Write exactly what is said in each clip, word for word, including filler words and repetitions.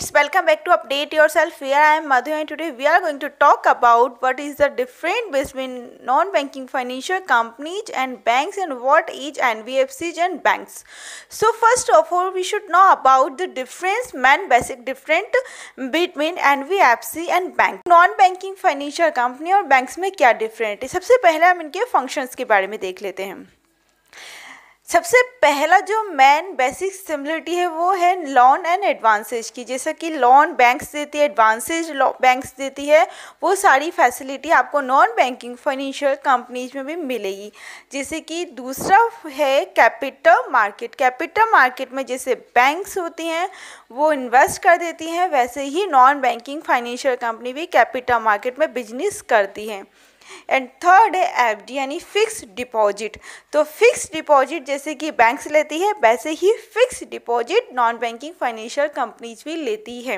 friends, welcome back to Update Yourself. Here I am Madhu and today we are going to talk about what is the difference between non-banking financial companies and banks and what is N B F Cs and banks. So first of all, we should know about the difference, main basic difference between N B F C and bank. Non-banking financial company और banks में क्या different है? सबसे पहले हम इनके functions के बारे में देख लेते हैं। सबसे पहला जो मेन बेसिक सिमिलरिटी है वो है लोन एंड एडवांसेज की। जैसा कि लोन बैंक्स देती है, एडवांसेज बैंक्स देती है, वो सारी फैसिलिटी आपको नॉन बैंकिंग फाइनेंशियल कंपनीज में भी मिलेगी। जैसे कि दूसरा है कैपिटल मार्केट। कैपिटल मार्केट में जैसे बैंक्स होती हैं वो इन्वेस्ट कर देती हैं, वैसे ही नॉन बैंकिंग फाइनेंशियल कंपनी भी कैपिटल मार्केट में बिजनेस करती हैं। एंड थर्ड है एफ डी यानी फिक्स डिपॉजिट। तो फिक्स डिपॉजिट जैसे कि बैंक्स लेती है वैसे ही fix deposit non banking financial companies भी लेती है।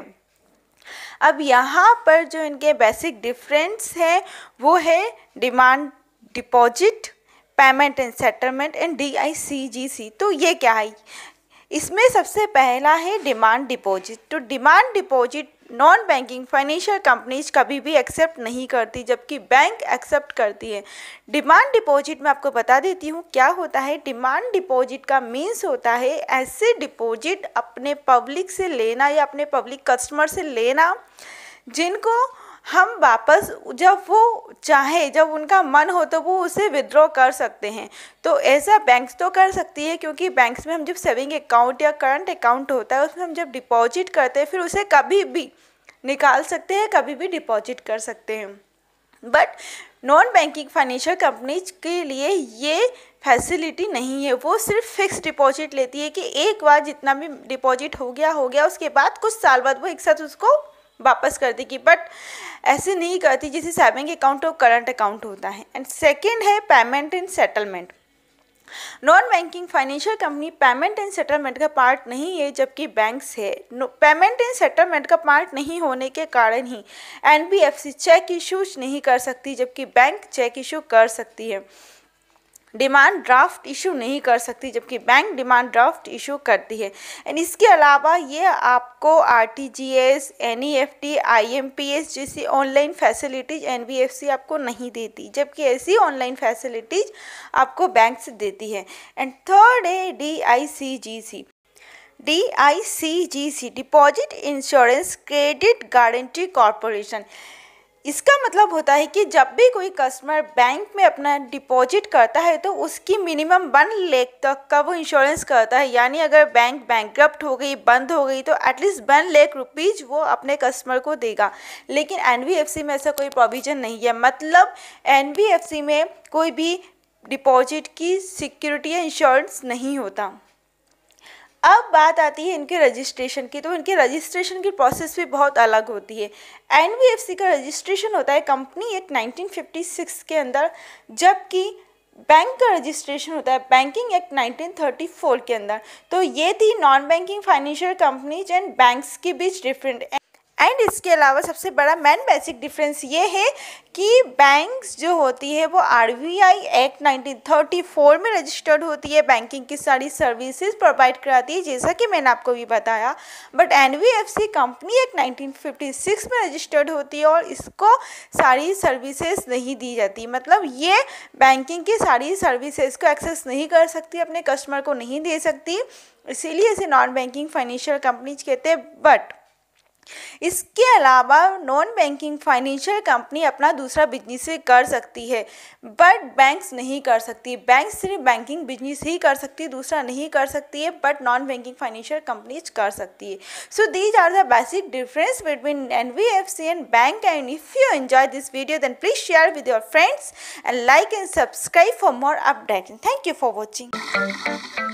अब यहाँ पर जो इनके बेसिक डिफरेंस है वो है demand deposit, payment and settlement and D I C G C. तो ये क्या है? इसमें सबसे पहला है डिमांड डिपॉजिट। तो demand deposit non banking financial companies कभी भी एक्सेप्ट नहीं करती, जबकि बैंक एक्सेप्ट करती है। डिमांड डिपॉजिट में आपको बता देती हूँ क्या होता है। डिमांड डिपॉजिट का मीन्स होता है ऐसे डिपॉजिट अपने पब्लिक से लेना या अपने पब्लिक कस्टमर से लेना जिनको हम वापस जब वो चाहे, जब उनका मन हो तो वो उसे विड्रॉ कर सकते हैं। तो ऐसा बैंक्स तो कर सकती है, क्योंकि बैंक्स में हम जब सेविंग अकाउंट या करंट अकाउंट होता है उसमें हम जब डिपॉजिट करते हैं फिर उसे कभी भी निकाल सकते हैं, कभी भी डिपॉजिट कर सकते हैं। But non banking financial companies के लिए ये फैसिलिटी नहीं है। वो सिर्फ फिक्स डिपॉजिट लेती है कि एक बार जितना भी डिपॉजिट हो गया हो गया, उसके बाद कुछ साल बाद वो एक साथ उसको वापस कर देगी। बट ऐसे नहीं करती जैसे सेविंग अकाउंट और करंट अकाउंट होता है। एंड सेकंड है payment and settlement. Non banking financial company payment and settlement का पार्ट नहीं है, जबकि बैंक्स है। पेमेंट एंड सेटलमेंट का पार्ट नहीं होने के कारण ही N B F C check issues नहीं कर सकती, जबकि बैंक चेक इशू कर सकती है। डिमांड ड्राफ्ट इशू नहीं कर सकती, जबकि बैंक डिमांड ड्राफ्ट इशू करती है। एंड इसके अलावा ये आपको R T G S, N E F T, I M P S जैसी online facilities N B F C आपको नहीं देती, जबकि ऐसी ऑनलाइन फैसिलिटीज़ आपको बैंक से देती है। एंड थर्ड है D I C G C. D I C G C deposit insurance credit guarantee corporation. इसका मतलब होता है कि जब भी कोई कस्टमर बैंक में अपना डिपॉजिट करता है तो उसकी मिनिमम वन लाख तक का वो इंश्योरेंस करता है। यानी अगर बैंक बैंकरप्ट हो गई, बंद हो गई, तो एटलीस्ट वन लाख रुपीज़ वो अपने कस्टमर को देगा। लेकिन एन बी एफ सी में ऐसा कोई प्रोविज़न नहीं है। मतलब एन बी एफ सी में कोई भी डिपॉजिट की सिक्योरिटी या इंश्योरेंस नहीं होता। अब बात आती है इनके रजिस्ट्रेशन की। तो इनके रजिस्ट्रेशन की प्रोसेस भी बहुत अलग होती है। एन बी एफ सी का रजिस्ट्रेशन होता है company act nineteen fifty six के अंदर, जबकि बैंक का रजिस्ट्रेशन होता है banking act nineteen thirty four के अंदर। तो ये थी non banking financial companies and banks के बीच डिफरेंट। एंड इसके अलावा सबसे बड़ा मेन बेसिक डिफरेंस ये है कि बैंक्स जो होती है वो R B I act nineteen thirty four में रजिस्टर्ड होती है, बैंकिंग की सारी सर्विसेज प्रोवाइड कराती है, जैसा कि मैंने आपको भी बताया। But N B F C company act nineteen fifty six में रजिस्टर्ड होती है और इसको सारी सर्विसेज नहीं दी जाती। मतलब ये बैंकिंग की सारी सर्विसेज को एक्सेस नहीं कर सकती, अपने कस्टमर को नहीं दे सकती, इसीलिए इसे नॉन बैंकिंग फाइनेंशियल कंपनीज कहते हैं। बट इसके अलावा नॉन बैंकिंग फाइनेंशियल कंपनी अपना दूसरा बिजनेस भी कर सकती है, बट बैंक्स नहीं कर सकती। बैंक्स सिर्फ बैंकिंग बिजनेस ही कर सकती है, दूसरा नहीं कर सकती है, but non banking financial companies कर सकती है। So these are the basic difference between N B F C and bank. And if you enjoy this video then please share with your friends and like and subscribe for more updates. Thank you for watching.